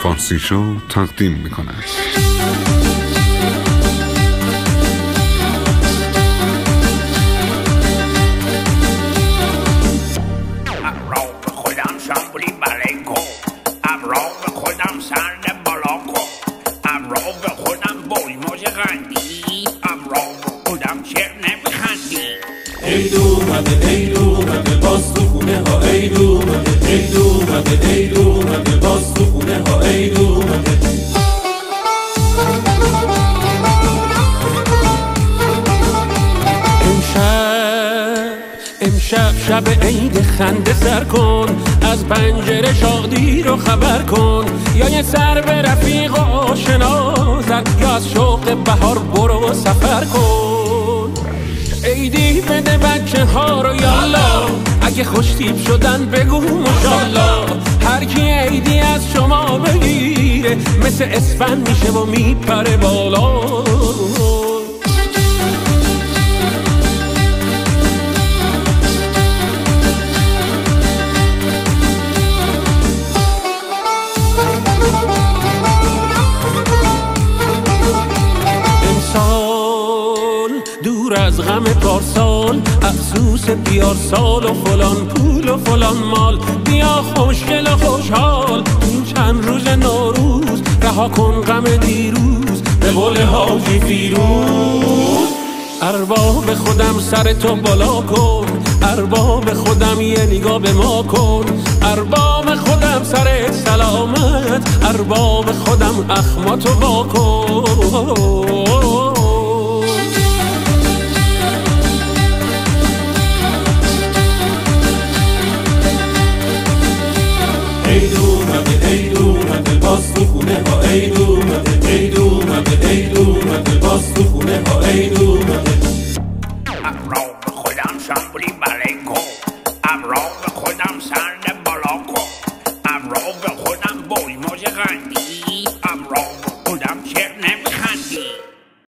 فارسی شو تقدیم می‌کند. عید اومده عید اومده باز تو خونه ها عید اومده عید اومده عید اومده باز تو خونه ها عید اومده. امشب شب عید خنده سر کن، از پنجره شادی رو خبر کن، یا یه سر به رفیق و آشنا زد، یا از شوق بهار برو سفر کن. عیدی بده بچه ها رو یالا، اگه خوشتیپ شدن بگو ماشالله. هر کی عیدی از شما بگیره مثل اسفند میشه و میپره بالا. دور از غم پارسال، افسوس بیارسال و فلان پول و فلان مال، بیا خوشگل و خوشحال این چند روز نوروز، رها کن غم دیروز به قول حاجی فیروز. ارباب خودم سر تو بالا کن، ارباب خودم یه نگاه به ما کن، ارباب خودم سر سلامت، ارباب خودم اخماتو با کن. عید اومده عید اومده باز تو خونه ها عید اومده عید اومده عید اومده باز تو خونه ها عید اومده. ابرام خودم شامبولی بلنگو، ابرام خودم سند